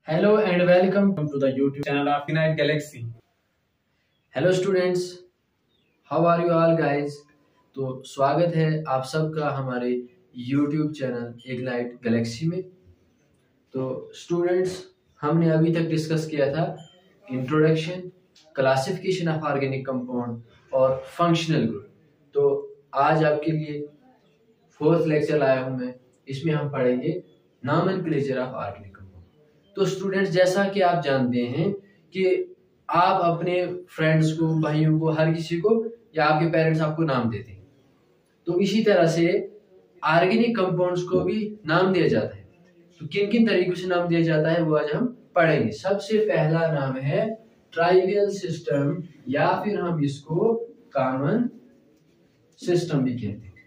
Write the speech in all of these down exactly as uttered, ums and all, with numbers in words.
Hello and welcome to the YouTube channel of Ignite Galaxy. Hello students, how are you all guys? तो स्वागत है आप सबका हमारे YouTube चैनल इग्नाइट गैलेक्सी में। तो स्टूडेंट्स, हमने अभी तक डिस्कस किया था introduction, classification of organic compound और फंक्शनल ग्रुप। तो आज आपके लिए फोर्थ लेक्चर लाया हूं मैं। इसमें हम पढ़ेंगे नॉमेनक्लेचर ऑफ ऑर्गेनिक कंपाउंड। तो स्टूडेंट्स, जैसा कि आप जानते हैं कि आप अपने फ्रेंड्स को, भाइयों को, हर किसी को या आपके पेरेंट्स आपको नाम देते हैं, तो इसी तरह से ऑर्गेनिक कंपाउंड्स को भी नाम दिया जाता है। तो किन किन तरीकों से नाम दिया जाता है वो आज हम पढ़ेंगे। सबसे पहला नाम है ट्राइवियल सिस्टम, या फिर हम इसको कॉमन सिस्टम भी कहते हैं।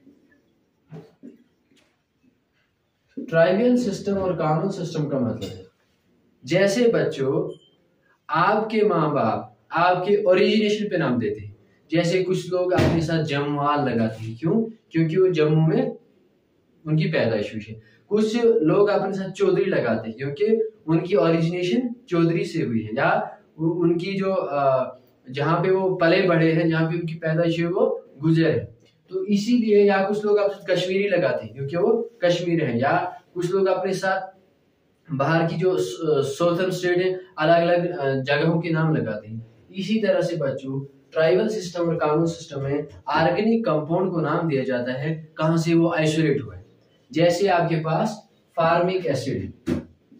ट्राइवियल सिस्टम और कॉमन सिस्टम का मतलब है, जैसे बच्चों आपके माँ बाप आपके ओरिजिनेशन पे नाम देते हैं। जैसे कुछ लोग अपने साथ जमवाल लगाते हैं, क्यों? क्योंकि वो जम्मू में उनकी पैदाइश हुई है। कुछ लोग अपने साथ चौधरी लगाते हैं क्योंकि उनकी ओरिजिनेशन चौधरी से हुई है, या उनकी जो जहाँ पे वो पले बढ़े हैं, जहाँ पे उनकी पैदाइश हुई वो गुजर है, तो इसीलिए। या कुछ लोग अपने कश्मीरी लगाते हैं क्योंकि वो कश्मीर है। या कुछ लोग अपने साथ बाहर की जो सौथर्न स्टेट है, अलग अलग जगहों के नाम लगाते हैं। इसी तरह से बच्चों ट्राइबल सिस्टम और कॉमन सिस्टम में ऑर्गेनिक कंपाउंड को नाम दिया जाता है कहां से वो आइसोलेट हुआ है। जैसे आपके पास formic acid,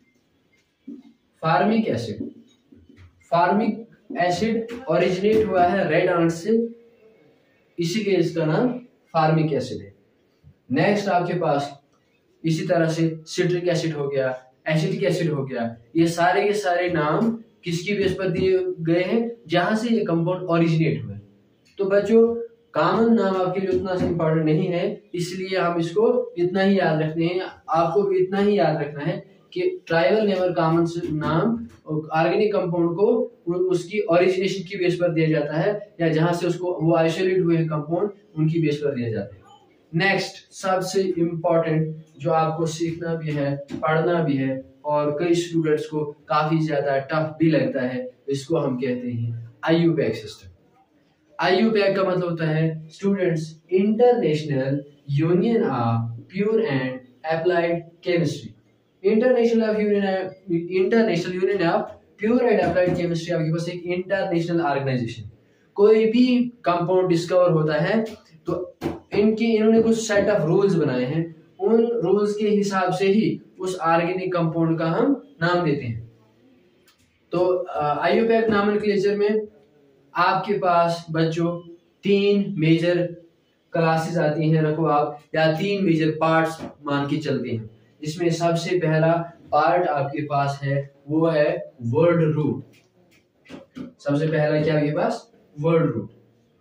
formic acid formic acid originate हुआ है रेड आंट से, इसीलिए इसका नाम फार्मिक एसिड है। नेक्स्ट आपके पास इसी तरह से सिट्रिक एसिड हो गया, एसिटिक एसिड हो गया। ये सारे के सारे नाम किसकी बेस पर दिए गए हैं? जहां से ये कंपाउंड ओरिजिनेट हुए। तो बच्चों, कॉमन नाम आपके लिए उतना इंपॉर्टेंट नहीं है, इसलिए हम इसको इतना ही याद रखते हैं। आपको भी इतना ही याद रखना है कि ट्राइबल नेम और कॉमन नाम ऑर्गेनिक कंपाउंड को उसकी ओरिजिनेशन की बेस पर दिया जाता है, या जहां से उसको वो आइसोलेट हुए कंपाउंड उनकी बेस पर दिया जाता है। नेक्स्ट, सबसे इंपॉर्टेंट जो आपको सीखना भी है, पढ़ना भी है, और कई स्टूडेंट्स को काफी ज्यादा टफ भी लगता है, इसको हम कहते हैं आईयूपैक सिस्टम। आईयूपैक का मतलब होता है students international union of pure and applied chemistry. International of union international union of pure and applied chemistry आपके पास एक इंटरनेशनल ऑर्गेनाइजेशन। कोई भी कंपाउंड डिस्कवर होता है तो इनके इन्होंने कुछ सेट ऑफ रूल्स बनाए हैं, उन रूल्स के हिसाब से ही उस ऑर्गेनिक कंपाउंड का हम नाम देते हैं। तो आईयूपैक नॉमेनक्लेचर में आपके पास बच्चों तीन मेजर क्लासेस आती हैं, रखो आप, या तीन मेजर पार्ट्स मान के चलते हैं। जिसमें सबसे पहला पार्ट आपके पास है वो है वर्ड रूट। सबसे पहला क्या आपके पास? Word root.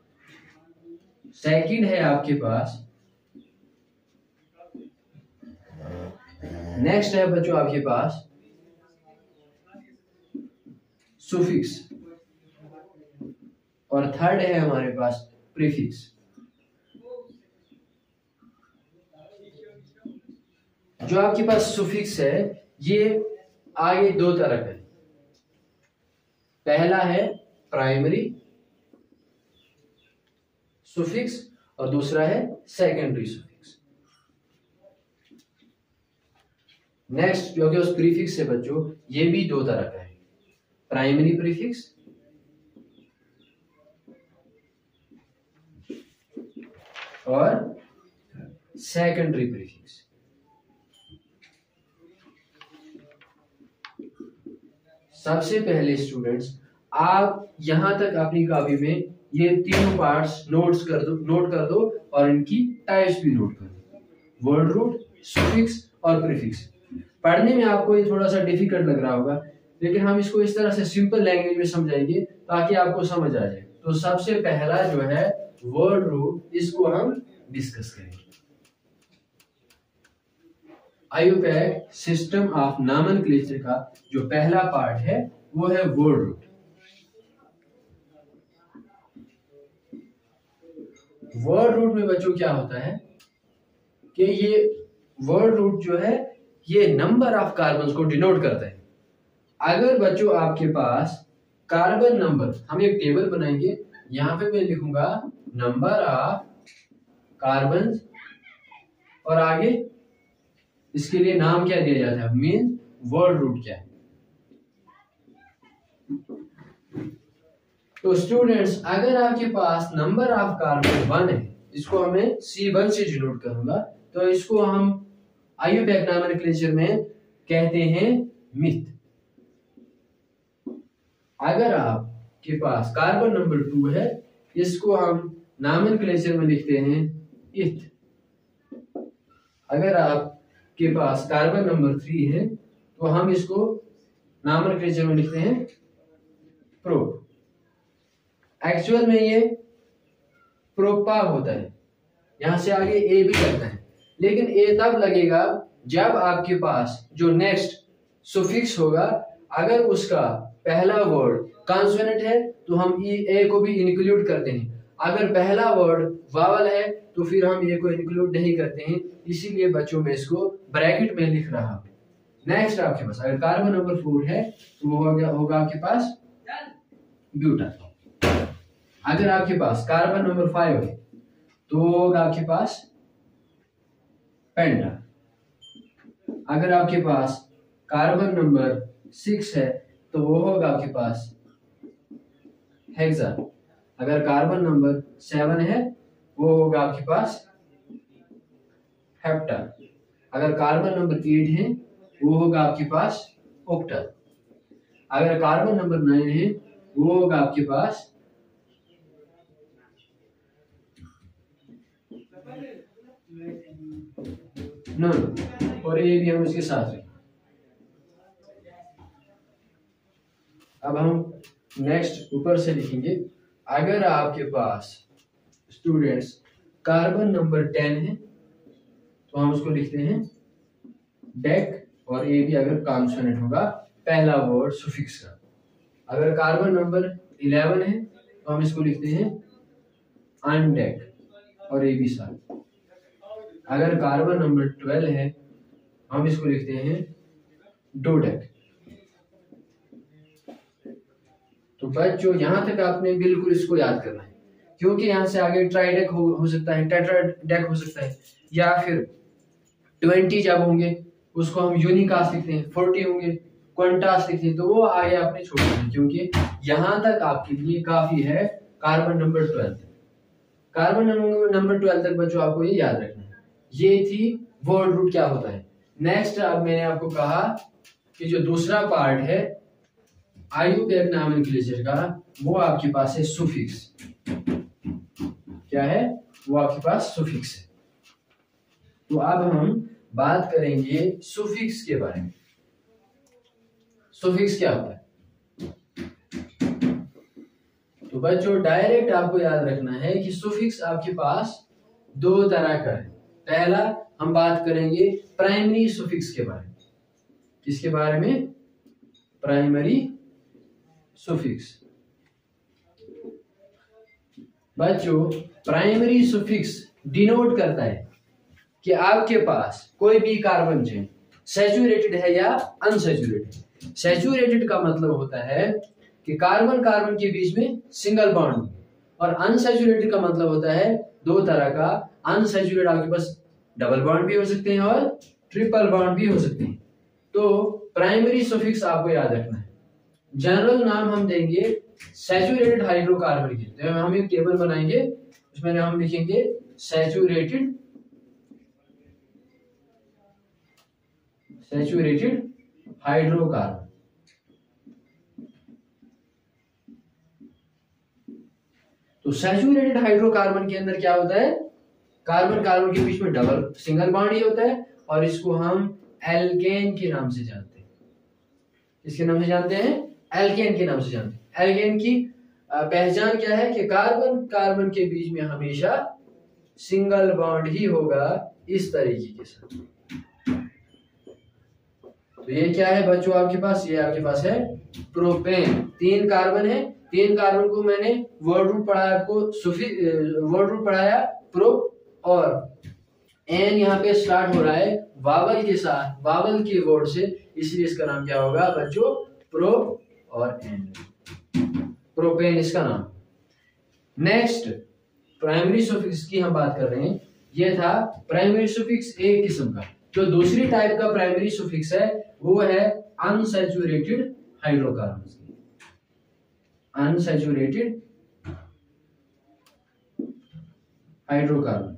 सेकंड है आपके पास, नेक्स्ट है बच्चों आपके पास सुफिक्स, और थर्ड है हमारे पास प्रीफिक्स। जो आपके पास सुफिक्स है ये आगे दो तरह है। पहला है प्राइमरी सुफिक्स और दूसरा है सेकेंडरी सुफिक्स। नेक्स्ट जो कि उस प्रीफिक्स से बच्चों, ये भी दो तरह का है, प्राइमरी प्रीफिक्स और सेकेंडरी प्रीफिक्स। सबसे पहले स्टूडेंट्स, आप यहां तक अपनी कॉपी में ये तीनों पार्ट्स नोट्स कर दो नोट कर दो और इनकी टाइप्स भी नोट कर दो, वर्ड रूट, सुफिक्स और प्रीफिक्स। पढ़ने में आपको ये थोड़ा सा डिफिकल्ट लग रहा होगा, लेकिन हम इसको इस तरह से सिंपल लैंग्वेज में समझाएंगे ताकि आपको समझ आ जाए। तो सबसे पहला जो है वर्ड रूट, इसको हम डिस्कस करेंगे। आईयूपैक सिस्टम ऑफ नॉमेनक्लेचर का जो पहला पार्ट है वो है वर्ड रूट। वर्ड रूट में बच्चों क्या होता है कि ये वर्ड रूट जो है ये नंबर ऑफ कार्बन्स को डिनोट करता है। अगर बच्चों आपके पास कार्बन नंबर, हम एक टेबल बनाएंगे, यहाँ पे मैं लिखूंगा नंबर ऑफ कार्बन और आगे इसके लिए नाम क्या दिया जाता है, मीन वर्ड रूट क्या है। तो स्टूडेंट्स अगर आपके पास नंबर ऑफ कार्बन वन है, इसको हमें सी वन से डिनोट करूंगा, तो इसको हम आयुपैक नॉमेनक्लेचर में कहते हैं मिथ। अगर आपके पास कार्बन नंबर टू है, इसको हम नॉमेनक्लेचर में लिखते हैं इथ। अगर आपके पास कार्बन नंबर थ्री है तो हम इसको नॉमेनक्लेचर में लिखते हैं प्रोप। एक्चुअल में ये प्रोपा होता है, यहां से आगे ए भी लगता है, लेकिन ए तब लगेगा जब आपके पास जो नेक्स्ट सुफिक्स होगा, अगर उसका पहला वर्ड कॉन्सोनेंट है तो हम ई ए को भी इंक्लूड करते हैं, अगर पहला वर्ड वावल है तो फिर हम ए को इंक्लूड नहीं करते हैं। इसीलिए बच्चों में इसको ब्रैकेट में लिख रहा हूं। नेक्स्ट आपके पास अगर कार्बन नंबर फोर है तो वो होगा होगा आपके पास ब्यूटान। अगर आपके पास कार्बन नंबर फाइव है तो वो होगा आपके पास पेंटा। अगर आपके पास कार्बन नंबर सिक्स है तो वो होगा आपके पास हेक्सा। अगर कार्बन नंबर सेवन है वो होगा आपके पास हेप्टा। अगर कार्बन नंबर एट है वो होगा आपके पास ऑक्टा। अगर कार्बन नंबर नाइन है वो होगा आपके पास नो, और ये भी हम इसके साथ हैं। अब हम नेक्स्ट ऊपर से लिखेंगे। अगर आपके पास स्टूडेंट्स कार्बन नंबर टेन है तो हम उसको लिखते हैं डेक, और ये भी अगर कॉन्सोनेंट होगा पहला वर्ड सुफिक्स का। अगर कार्बन नंबर इलेवन है तो हम इसको लिखते हैं अनडेक, और ये भी साथ। अगर कार्बन नंबर ट्वेल्व है हम इसको लिखते हैं डोडेक। तो बच्चों यहां तक आपने बिल्कुल इसको याद करना है, क्योंकि यहां से आगे ट्राइडेक हो, हो सकता है, टेट्राडेक हो सकता है, या फिर ट्वेंटी जब होंगे उसको हम यूनिकास्ट लिखते हैं, फोर्टी होंगे क्वांटास लिखते हैं, तो वो आगे आपने छोड़ देना, क्योंकि यहां तक आपके लिए काफी है carbon number twelve. Carbon number number twelve तक बच्चों आपको ये याद रखना है। ये थी वर्ड रूट क्या होता है। नेक्स्ट अब मैंने आपको कहा कि जो दूसरा पार्ट है आयुपैक नॉमेनक्लेचर का, वो आपके पास है सुफिक्स। क्या है वो आपके पास सुफिक्स है। तो अब हम बात करेंगे सुफिक्स के बारे में। सुफिक्स क्या होता है? तो बच्चों डायरेक्ट आपको याद रखना है कि सुफिक्स आपके पास दो तरह का है। पहला हम बात करेंगे प्राइमरी सुफिक्स के बारे में। किसके बारे में? Primary suffix. बच्चों प्राइमरी सुफिक्स डिनोट करता है कि आपके पास कोई भी कार्बन चेन सैचुरेटेड है या अनसैचुरेटेड। सैचुरेटेड का मतलब होता है कि कार्बन कार्बन के बीच में सिंगल बॉन्ड, और अनसैचुरेटेड का मतलब होता है दो तरह का। अनसैचुरेटेड आपके पास डबल बॉन्ड भी हो सकते हैं और ट्रिपल बॉन्ड भी हो सकते हैं। तो प्राइमरी सुफिक्स आपको याद रखना है। जनरल नाम हम देंगे सैचुरेटेड हाइड्रोकार्बन के। तो हम एक टेबल बनाएंगे, उसमें हम लिखेंगे सैचुरेटेड सैचुरेटेड हाइड्रोकार्बन। तो सैचुरेटेड हाइड्रोकार्बन के अंदर क्या होता है? कार्बन कार्बन के बीच में डबल सिंगल बॉन्ड ही होता है, और इसको हम एल्केन के नाम से जानते हैं। किसके नाम से जानते हैं? एल्केन के नाम से जानते हैं। एल्केन की पहचान क्या है कि कार्बन कार्बन के बीच में हमेशा सिंगल बॉन्ड ही होगा, इस तरीके के साथ। तो ये क्या है बच्चों आपके पास? ये आपके पास है प्रोपेन। तीन कार्बन है, तीन कार्बन को मैंने वर्ड रूट पढ़ाया आपको, वर्ड रूट पढ़ाया प्रो, और एन यहाँ पे स्टार्ट हो रहा है वावल के साथ, वावल के वर्ड से, इसलिए इसका नाम क्या होगा बच्चों? प्रो और एन, प्रोपेन इसका नाम। नेक्स्ट प्राइमरी सुफिक्स की हम बात कर रहे हैं। ये था प्राइमरी सुफिक्स एक किस्म का। जो दूसरी टाइप का प्राइमरी सुफिक्स है वो है अनसैचुरेटेड हाइड्रोकार्बन। Unsaturated hydrocarbon.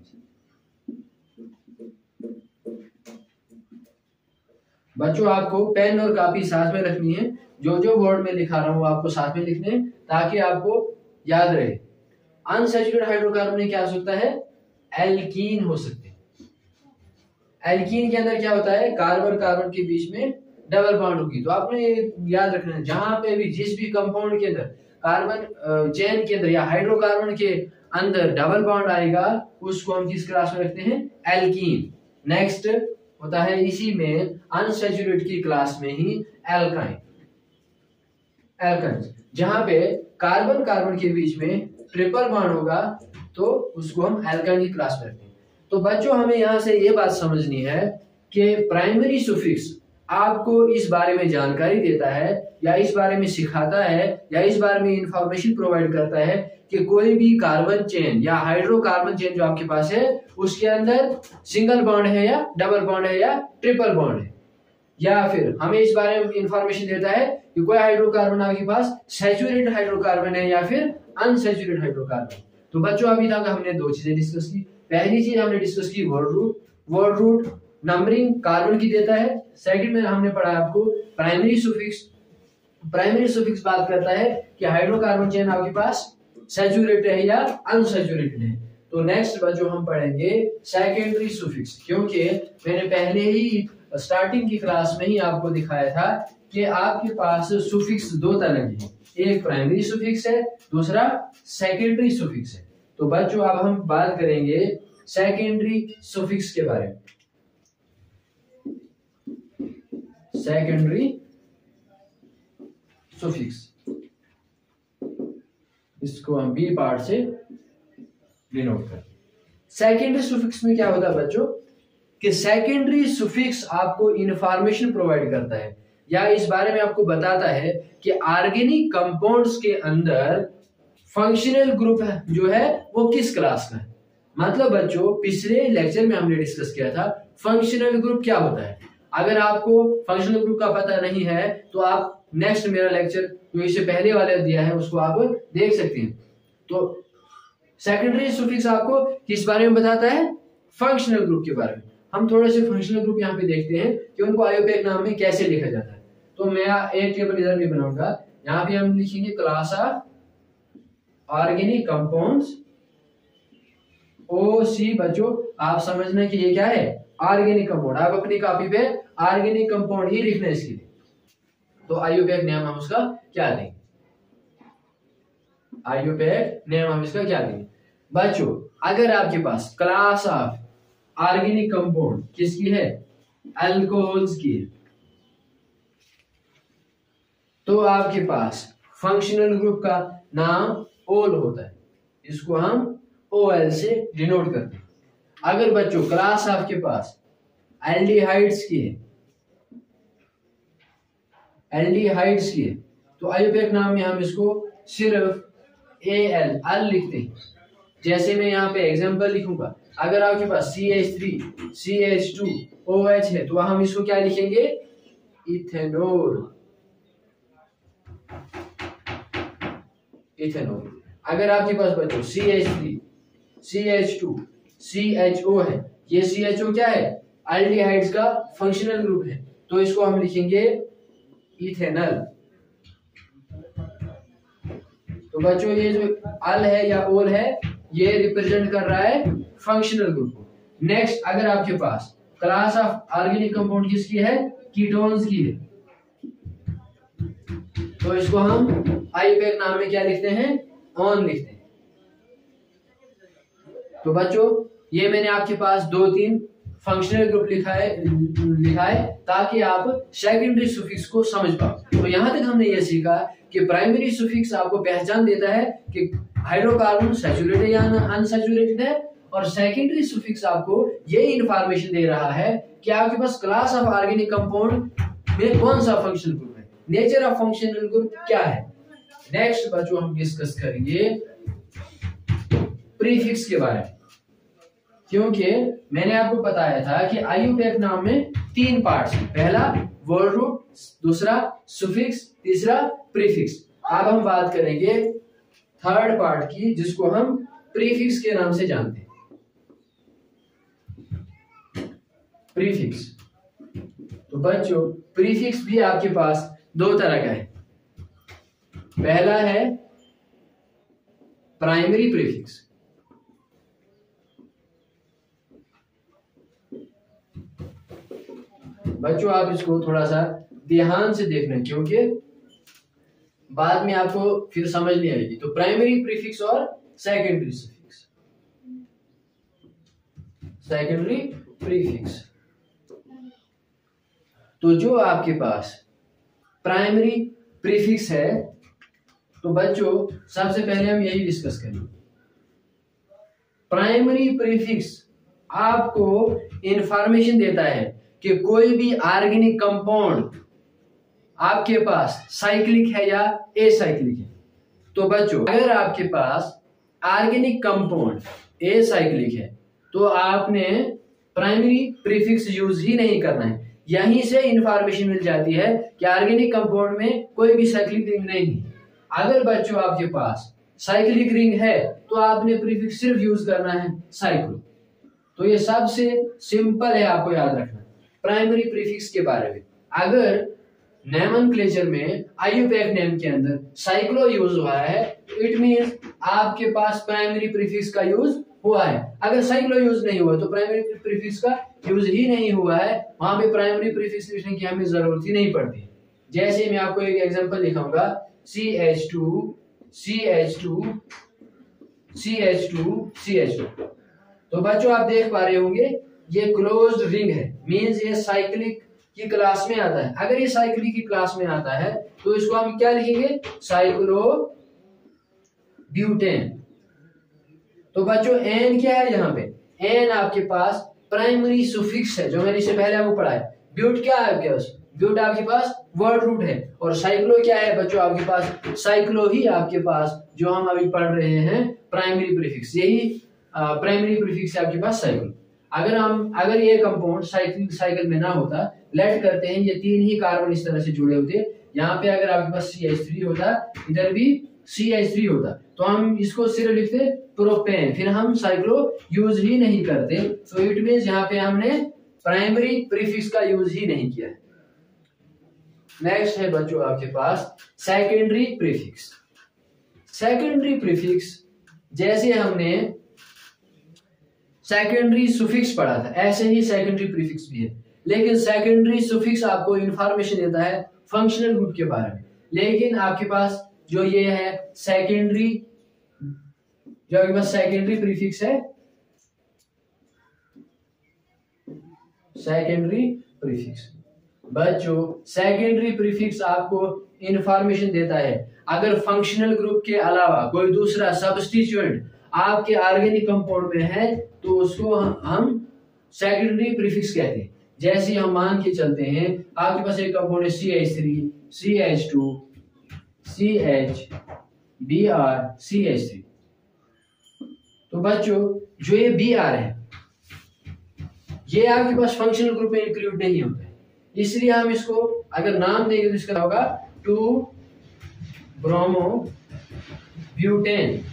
बच्चों आपको पेन और कॉपी साथ में रखनी है। जो जो वर्ड में लिखा रहा हूं आपको साथ में लिखने हैं ताकि आपको याद रहे। अनसैचुरेटेड हाइड्रोकार्बन में क्या हो सकता है? एल्कीन हो सकते हैं। एल्कीन के अंदर क्या होता है? कार्बन कार्बन के बीच में डबल बॉन्ड होगी। तो आपने ये याद रखना है, जहां पे भी जिस भी कंपाउंड के अंदर कार्बन चेन के अंदर या हाइड्रोकार्बन के अंदर डबल बॉन्ड आएगा उसको हम किस क्लास में रखते हैं? एल्कीन। नेक्स्ट होता है इसी में अनसैचुरेटेड की क्लास में ही एल्काइन। एल्काइन जहां पे कार्बन कार्बन के बीच में ट्रिपल बॉन्ड होगा तो उसको हम एल्काइन की क्लास में रखते हैं। तो बच्चों हमें यहां से ये बात समझनी है कि प्राइमरी सुफिक्स आपको इस बारे में जानकारी देता है या इस बारे में सिखाता है या इस बारे में इंफॉर्मेशन प्रोवाइड करता है कि कोई भी कार्बन चेन या हाइड्रोकार्बन चेन जो आपके पास है उसके अंदर सिंगल बॉन्ड है या डबल बॉन्ड है या ट्रिपल बॉन्ड है। या फिर हमें इस बारे में इंफॉर्मेशन देता है कि कोई हाइड्रोकार्बन आपके पास सैचुरेटेड हाइड्रोकार्बन है या फिर अनसैचुरेटेड हाइड्रोकार्बन। तो बच्चों अभी तक हमने दो चीजें डिस्कस की। पहली चीज हमने डिस्कस की word root. Word root numbering carbon की देता है। सेकंड में हमने पढ़ा आपको प्राइमरी सुफिक्स। प्राइमरी सुफिक्स बात करता है कि हाइड्रोकार्बन चेन आपके पास सैचुरेटेड है या अनसैचुरेटेड है। तो नेक्स्ट बच्चों हम पढ़ेंगे सेकेंडरी सुफिक्स, क्योंकि मैंने पहले ही स्टार्टिंग की क्लास में ही आपको दिखाया था कि आपके पास सुफिक्स दो तरह के हैं, एक प्राइमरी सुफिक्स है, दूसरा सेकेंडरी सुफिक्स है। तो बच्चों अब हम बात करेंगे सेकेंडरी सुफिक्स के बारे में। सेकेंडरी सुफिक्स, इसको हम बी पार्ट से डिनोट करते हैं। सेकेंडरी सुफिक्स में क्या होता है बच्चों कि सेकेंडरी सुफिक्स आपको इंफॉर्मेशन प्रोवाइड करता है या इस बारे में आपको बताता है कि ऑर्गेनिक कंपाउंड्स के अंदर फंक्शनल ग्रुप है जो है वो किस क्लास का है। मतलब बच्चों पिछले लेक्चर में हमने डिस्कस किया था फंक्शनल ग्रुप क्या होता है। अगर आपको फंक्शनल ग्रुप का पता नहीं है तो आप नेक्स्ट मेरा लेक्चर जो इससे पहले वाले दिया है उसको आप देख सकते हैं। तो सेकेंडरी सुफिक्स आपको किस बारे में बताता है? फंक्शनल ग्रुप के बारे में। हम थोड़े से फंक्शनल ग्रुप यहाँ पे देखते हैं कि उनको आईयूपैक नाम में कैसे लिखा जाता है। तो मैं एक टेबल इधर भी बनाऊंगा, यहाँ पे हम लिखेंगे class of organic compounds O C. बच्चों आप समझना कि ये क्या है? Organic compound. आप अपनी कॉपी पे ऑर्गेनिक कंपाउंड ही लिखना है इसके लिए। तो आईयूपैक नेम हम उसका क्या देंगे? आईयूपैक नेम हम इसका क्या देंगे? बच्चों अगर आपके पास क्लास ऑफ ऑर्गेनिक कंपाउंड किसकी है? अल्कोहल्स की है, तो आपके पास फंक्शनल ग्रुप का नाम ओल होता है, इसको हम ओ एल से डिनोट करते हैं। अगर बच्चों क्लास आपके पास एल्डिहाइड्स की है, एल्डिहाइड्स की है, तो आईयूपैक नाम में हम इसको सिर्फ ए एल अल लिखते हैं। जैसे मैं यहाँ पे एग्जांपल लिखूंगा, अगर आपके पास C H three C H two O H है तो हम इसको क्या लिखेंगे? इथेनॉल। इथेनॉल। अगर आपके पास बच्चों C H three C H two C H O है, ये सी एच ओ क्या है? एल्डिहाइड्स का फंक्शनल ग्रुप है, तो इसको हम लिखेंगे इथेनॉल। तो बच्चों ये जो अल है या ओल है ये रिप्रेजेंट कर रहा है फंक्शनल ग्रुप को। नेक्स्ट अगर आपके पास क्लास ऑफ ऑर्गेनिक कंपाउंड किसकी है? कीटोन्स की है, तो इसको हम आईयूपैक नाम में क्या लिखते हैं? ऑन लिखते हैं। तो बच्चों ये मैंने आपके पास दो तीन फंक्शनल ग्रुप लिखा है लिखा है ताकि आप सेकेंडरी सुफिक्स को समझ पाओ। तो यहां तक हमने ये सीखा कि प्राइमरी सुफिक्स आपको पहचान देता है कि हाइड्रोकार्बन सैचुरेटेड या अनसैचुरेटेड है, और सेकेंडरी सुफिक्स आपको ये इंफॉर्मेशन दे रहा है कि आपके पास क्लास ऑफ ऑर्गेनिक कंपाउंड में कौन सा फंक्शनल ग्रुप है। नेचर ऑफ फंक्शनल ग्रुप क्या है। नेक्स्ट बच्चों हम डिस्कस करेंगे प्रीफिक्स के बारे में, क्योंकि मैंने आपको बताया था कि आईयूपैक नाम में तीन पार्ट्स हैं, पहला वर्ड रूट, दूसरा सुफिक्स, तीसरा प्रीफिक्स। अब हम बात करेंगे थर्ड पार्ट की, जिसको हम प्रीफिक्स के नाम से जानते हैं। प्रीफिक्स, तो बच्चों प्रीफिक्स भी आपके पास दो तरह का है। पहला है प्राइमरी प्रीफिक्स, बच्चों आप इसको थोड़ा सा ध्यान से देखना, क्योंकि बाद में आपको फिर समझ नहीं आएगी। तो प्राइमरी प्रीफिक्स और सेकेंडरी सुफिक्स। सेकेंडरी प्रीफिक्स, तो जो आपके पास प्राइमरी प्रीफिक्स है, तो बच्चों सबसे पहले हम यही डिस्कस करेंगे। प्राइमरी प्रीफिक्स आपको इंफॉर्मेशन देता है कि कोई भी ऑर्गेनिक कंपाउंड आपके पास साइक्लिक है या एसाइक्लिक है। तो बच्चों अगर आपके पास ऑर्गेनिक कंपाउंड एसाइक्लिक है तो आपने प्राइमरी प्रीफिक्स यूज ही नहीं करना है। यहीं से इंफॉर्मेशन मिल जाती है कि ऑर्गेनिक कंपाउंड में कोई भी साइक्लिक रिंग नहीं है। अगर बच्चों आपके पास साइक्लिक रिंग है तो आपने प्रीफिक्स सिर्फ यूज करना है साइक्लो। तो ये सबसे सिंपल है, आपको याद रखना प्राइमरी प्रीफिक्स के बारे में। अगर नोमेनक्लेचर में आईयूपैक नेम के अंदर साइक्लो यूज हुआ है, इट मींस आपके पास प्राइमरी प्रीफिक्स का यूज हुआ है। अगर साइक्लो यूज नहीं हुआ तो प्राइमरी प्रीफिक्स का यूज ही नहीं हुआ है, वहां पे प्राइमरी प्रीफिक्स लिखने की हमें जरूरत ही नहीं पड़ती। जैसे मैं आपको एक एग्जांपल दिखाऊंगा, C H two C H two C H two C H two. तो बच्चों आप देख पा रहे होंगे ये क्लोज्ड रिंग है, मींस ये साइक्लिक की क्लास में आता है। अगर ये साइक्लिक की क्लास में आता है तो इसको हम क्या लिखेंगे, साइक्लो ब्यूटेन। तो बच्चों एन क्या है, यहाँ पे एन आपके पास प्राइमरी सुफिक्स है, जो मैंने इससे पहले आपको पढ़ा है। ब्यूट क्या है आपके पास, ब्यूट आपके पास वर्ड रूट है। और साइक्लो क्या है बच्चों आपके पास, साइक्लो ही आपके पास जो हम अभी पढ़ रहे हैं प्राइमरी प्रीफिक्स, यही प्राइमरी प्रीफिक्स है आपके पास साइक्लो। अगर हम अगर ये कंपाउंड साइक्लिक साइकिल में ना होता, लेट करते हैं ये तीन ही कार्बन इस तरह से जुड़े होते, यहाँ पे अगर आपके पास सी एच थ्री होता, इधर भी सी एच थ्री होता, तो हम इसको सिर्फ लिखते प्रोपेन, फिर हम साइक्लो यूज ही नहीं करते। तो इट मींस यहाँ पे हमने प्राइमरी प्रीफिक्स का यूज ही नहीं किया है। नेक्स्ट है बच्चों आपके पास सेकेंडरी प्रीफिक्स। सेकेंडरी प्रीफिक्स जैसे हमने सेकेंडरी सुफिक्स पढ़ा था, ऐसे ही सेकेंडरी प्रीफिक्स भी है। लेकिन सेकेंडरी सुफिक्स आपको इंफॉर्मेशन देता है फंक्शनल ग्रुप के बारे में। लेकिन आपके पास जो ये है सेकेंडरी, जो आपके पास सेकेंडरी प्रीफिक्स है, सेकेंडरी प्रीफिक्स बच्चों सेकेंडरी प्रीफिक्स आपको इंफॉर्मेशन देता है अगर फंक्शनल ग्रुप के अलावा कोई दूसरा सब्स्टिट्यूएंट आपके ऑर्गेनिक कंपाउंड में है तो उसको हम सेकेंडरी प्रीफिक्स कहते हैं। जैसे हम मान के चलते हैं आपके पास एक कंपाउंड है C H three C H two C H B R C H three. तो बच्चों जो ये बी आर है ये आपके पास फंक्शनल ग्रुप में इंक्लूड नहीं होता है, इसलिए हम इसको अगर नाम देंगे तो इसका होगा टू ब्रोमो ब्यूटेन।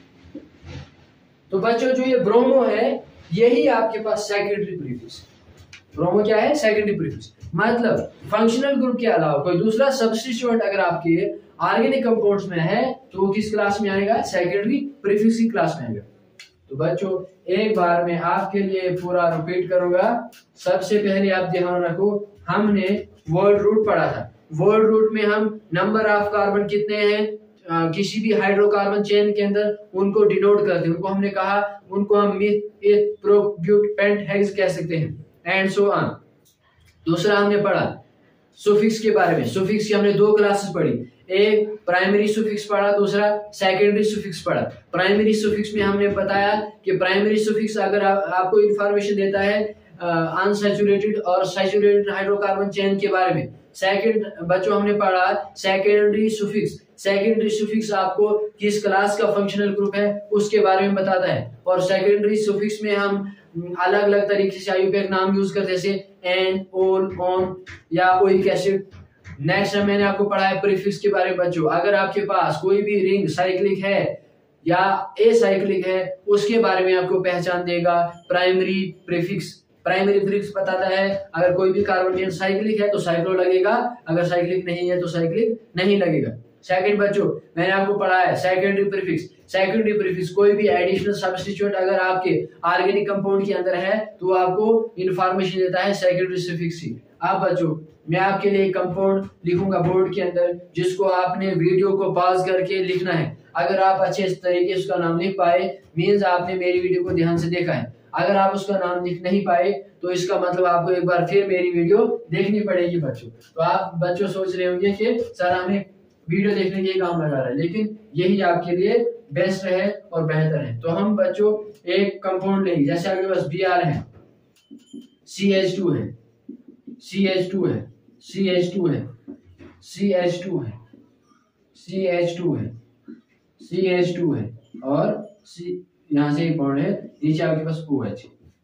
तो बच्चों जो ये ब्रोमो है यही आपके पास सेकेंडरी प्रीफिक्स। ब्रोमो क्या है, सेकेंडरी प्रीफिक्स। मतलब फंक्शनल ग्रुप के अलावा कोई दूसरा सब्स्टिट्यूएंट अगर आपके ऑर्गेनिक कंपाउंड्स में है तो वो किस क्लास में आएगा, सेकेंडरी प्रीफिक्स की क्लास में आएगा। तो बच्चों एक बार मैं आपके लिए पूरा रिपीट करूंगा। सबसे पहले आप ध्यान रखो, हमने वर्ड रूट पढ़ा था। वर्ड रूट में हम नंबर ऑफ कार्बन कितने हैं आ, किसी भी हाइड्रोकार्बन चेन के अंदर उनको डिनोट करते हैं, उनको हमने कहा उनको हम मिथ एथ प्रो ब्यूट पेंट हेक्स कह सकते हैं एंड सो ऑन। दूसरा हमने पढ़ा सुफिक्स के बारे में। सुफिक्स की हमने दो क्लासेस पढ़ी, एक प्राइमरी सुफिक्स पढ़ा, दूसरा सेकेंडरी सुफिक्स पढ़ा। प्राइमरी सुफिक्स में हमने बताया कि प्राइमरी सुफिक्स अगर आ, आपको इंफॉर्मेशन देता है अनसैचुरेटेड और सैचुरेटेड हाइड्रोकार्बन चेन के बारे में। सेकंड बच्चों हमने पढ़ा सेकेंडरी सुफिक्स। सेकेंडरी सुफिक्स आपको किस क्लास का फंक्शनल ग्रुप है उसके बारे में बताता है। और सेकेंडरी सुफिक्स में हम अलग अलग तरीके से आईयूपीएक नाम यूज करते हैं, जैसे एन, ओल, ऑन या ओइक एसिड। नेक्स्ट मैंने आपको पढ़ा है प्रीफिक्स के बारे में बच्चों। अगर आपके पास कोई भी रिंग साइक्लिक है या ए साइक्लिक है उसके बारे में आपको पहचान देगा प्राइमरी प्रीफिक्स। प्राइमरी प्रीफिक्स बताता है अगर कोई भी कार्बन साइक्लिक है तो साइक्लो लगेगा, अगर साइक्लिक नहीं है तो साइक्लिक नहीं लगेगा। सेकंड बच्चों मैंने आपको पढ़ा है सेकेंडरी प्रीफिक्स। सेकेंडरी प्रीफिक्स कोई भी एडिशनल सब्स्टिट्यूट अगर आपके ऑर्गेनिक कंपाउंड के अंदर है तो आपको इंफॉर्मेशन देता है सेकेंडरी सुफिक्स ही। आप बच्चों मैं आपके लिए कंपाउंड लिखूंगा बोर्ड के अंदर जिसको आपने वीडियो को पॉज करके लिखना है। अगर आप अच्छे तरीके से उसका नाम लिख पाए मीन्स आपने मेरी वीडियो को ध्यान से देखा है। अगर आप उसका नाम लिख नहीं पाए तो इसका मतलब आपको एक बार फिर मेरी वीडियो देखनी पड़ेगी बच्चों। तो आप बच्चों सोच रहे होंगे कि सर हमें वीडियो देखने के काम लगा रहा है, लेकिन यही आपके लिए बेस्ट है और बेहतर है। तो हम बच्चों एक कंपाउंड लेंगे, जैसे आपके पास बी आर है, सी एच टू है, सी एच टू है, सी एच टू है, सी एच टू है, सी एच टू है, सी एच टू है और सी यहां से एक बॉन्ड है, नीचे आपके पास ओ एच।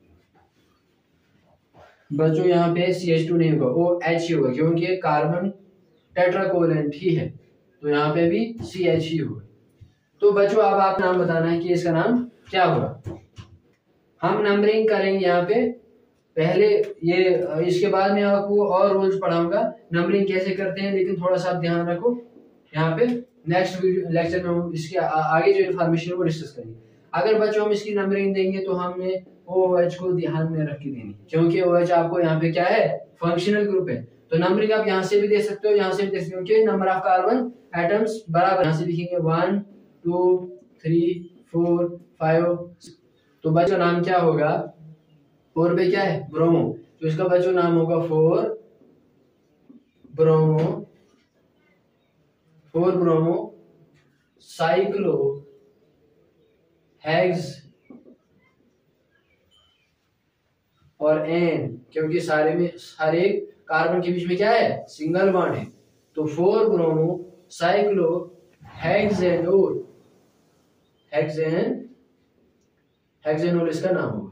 बच्चों यहाँ पे सी एच टू नहीं होगा, ओ एच ही होगा क्योंकि कार्बन टेट्राकोवेलेंट ही है, तो यहाँ पे भी सी एच ही होगा। तो बच्चों अब आप नाम बताना है कि इसका नाम क्या होगा। हम नंबरिंग करेंगे यहाँ पे पहले, ये इसके बाद में आपको और रूल्स पढ़ाऊंगा नंबरिंग कैसे करते हैं, लेकिन थोड़ा सा ध्यान रखो यहाँ पे। नेक्स्ट वीडियो लेक्चर में हम इसके आ, आगे जो इन्फॉर्मेशन है वो डिस्कस करेंगे। अगर बच्चों हम इसकी नंबरिंग देंगे तो हमने ओ एच को ध्यान में रख के देनी, क्योंकि ओ एच आपको यहाँ पे क्या है फंक्शनल ग्रुप है। तो नंबरिंग आप यहाँ से भी दे सकते हो, यहाँ से भी दे सकते हो, क्योंकि नंबर ऑफ कार्बन एटम्स बराबर। यहाँ से लिखेंगे one two three four five. तो बच्चों नाम क्या होगा, फोर पे क्या है ब्रोमो, तो इसका बच्चों नाम होगा four bromo, four bromo cyclo hex और एन, क्योंकि सारे में हर एक कार्बन के बीच में क्या है सिंगल बॉन्ड है। तो four bromo cyclo hexanol, hexane hexanol इसका नाम होगा।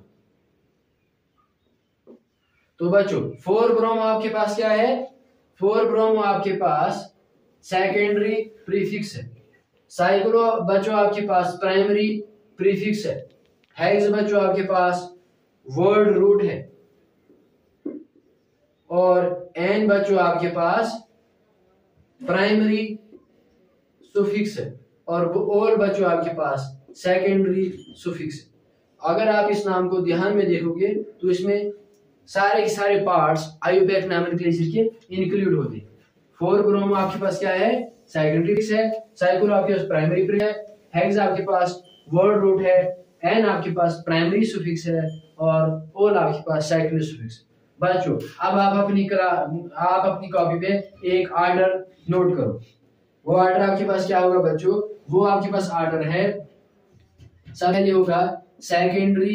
तो बच्चों फोर ब्रोमो आपके पास क्या है, फोर ब्रोमो आपके पास सेकेंडरी प्रीफिक्स है, साइक्लो बच्चों आपके पास प्राइमरी प्रीफिक्स है, हेक्स बच्चों आपके पास वर्ड रूट है और एन बच्चों आपके पास प्राइमरी सुफिक्स है और ओल बच्चों आपके पास सेकेंडरी सुफिक्स है। अगर आप इस नाम को ध्यान में देखोगे तो इसमें सारे के सारे पार्ट्स आईयूपीएक नोमेनक्लेचर के इंक्लूड होते हैं। फोर ब्रोमो आपके पास क्या है सेकेंडरी है, साइक्लो आपके पास प्राइमरी प्री है, हेक्स आपके पास वर्ड रूट है, एन आपके पास प्राइमरी सुफिक्स है और ओल आपके पास सेकेंडरी सुफिक्स। बच्चों अब आप अपनी आप अपनी कॉपी पे एक ऑर्डर नोट करो। वो ऑर्डर आपके पास क्या होगा बच्चों, वो आपके पास ऑर्डर है, सब पहले होगा सेकेंडरी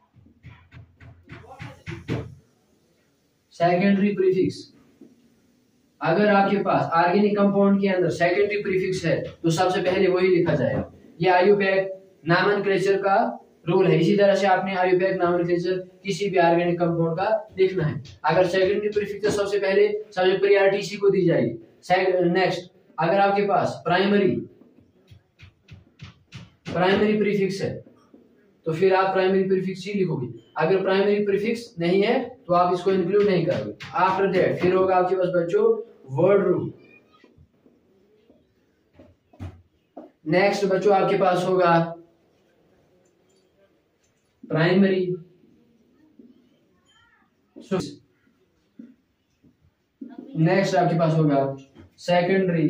सेकेंडरी प्रीफिक्स। अगर आपके पास ऑर्गेनिक कंपाउंड के अंदर सेकेंडरी प्रीफिक्स है तो सबसे पहले वही लिखा जाएगा। ये आईयूपीएक नोमेनक्लेचर का रूल है। इसी तरह से आपने आईयूपीएक नोमेनक्लेचर किसी भी ऑर्गेनिक कंपाउंड का लिखना है। अगर सेकेंडरी प्रीफिक्स तो सबसे पहले सबसे प्रायोरिटी इसी को दी जाएगी। नेक्स्ट अगर आपके पास प्राइमरी प्राइमरी प्रीफिक्स है तो फिर आप प्राइमरी प्रीफिक्स ही लिखोगे। अगर प्राइमरी प्रीफिक्स नहीं है तो आप इसको इंक्लूड नहीं करोगे। आफ्टर दैट फिर होगा आपके पास बच्चों वर्ड रूट। नेक्स्ट बच्चों आपके पास होगा प्राइमरी नेक्स्ट आपके पास होगा सेकेंडरी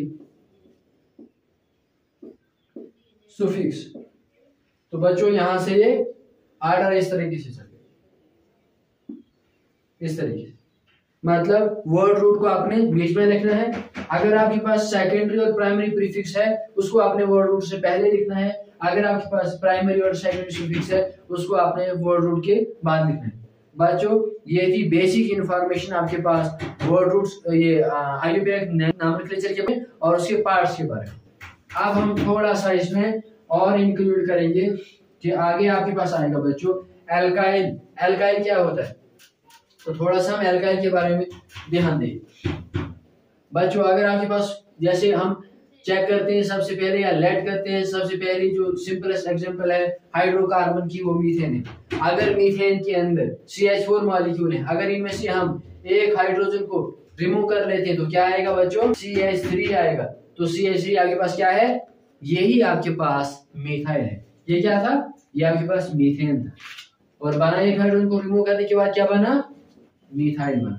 सुफिक्स। तो बच्चों यहां से ये ऑर्डर इस तरीके से चले, इस तरीके से मतलब वर्ड रूट को आपने बीच में लिखना है। अगर आपके पास सेकेंडरी और प्राइमरी प्रीफिक्स है उसको आपने वर्ड रूट से पहले लिखना है। अगर आपके पास प्राइमरी और सेकेंडरी सुफिक्स है उसको आपने वर्ड रूट के बाद लिखना है। बच्चों ये थी बेसिक इंफॉर्मेशन आपके पास वर्ड रूट्स, ये आयुर्वेदिक नॉमेनक्लेचर के बारे में और उसके पार्ट्स के बारे में। अब हम थोड़ा सा इसमें और इंक्लूड करेंगे कि आगे आपके पास आएगा बच्चों एल्काइल। एल्काइल क्या होता है, तो थोड़ा सा हम एल्काइल के बारे में ध्यान दें बच्चों। अगर आपके पास जैसे हम चेक करते हैं सबसे पहले या लेट करते हैं, सबसे पहले जो सिंपलेस्ट एग्जांपल है हाइड्रोकार्बन की, वो मीथेन है। अगर मीथेन के अंदर सी एच फोर मॉलिक्यूल है, अगर इनमें से हम एक हाइड्रोजन को रिमूव कर लेते हैं तो क्या आएगा बच्चों, सी एच थ्री आएगा। तो सी एच थ्री आपके पास क्या है, यही आपके पास मिथाइल है। ये क्या था, ये आपके पास मीथेन था और बना एक हाइड्रोजन को रिमूव करने के बाद क्या बना, मिथाइल बना।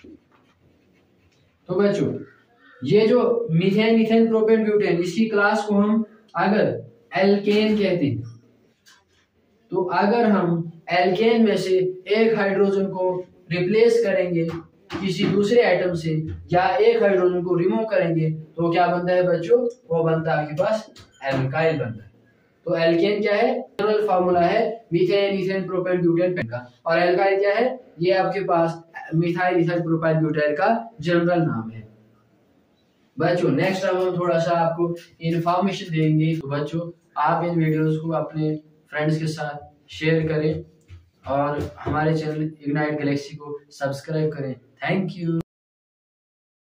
तो बच्चों ये जो मीथेन मीथेन प्रोपेन ब्यूटेन, इसकी क्लास को हम अगर एल्केन कहते हैं, तो अगर हम एल्केन में से एक हाइड्रोजन को रिप्लेस करेंगे किसी दूसरे एटम से या एक हाइड्रोजन को रिमूव करेंगे तो क्या बनता है बच्चों, वो बनता है आपके पास एल्काइल बनता है। तो एल्केन क्या है, जनरल फार्मूला है मीथेन ईथेन प्रोपेन ब्यूटेन का, और एल्काइल क्या है, ये आपके पास मिथाइल ईथाइल प्रोपाइल ब्यूटाइल का जनरल नाम है। बच्चों नेक्स्ट अब हम थोड़ा सा आपको इंफॉर्मेशन देंगे, तो बच्चों आप इन वीडियोस को अपने फ्रेंड्स के साथ शेयर करें और हमारे चैनल इग्नाइट गैलेक्सी को सब्सक्राइब करें। Thank you.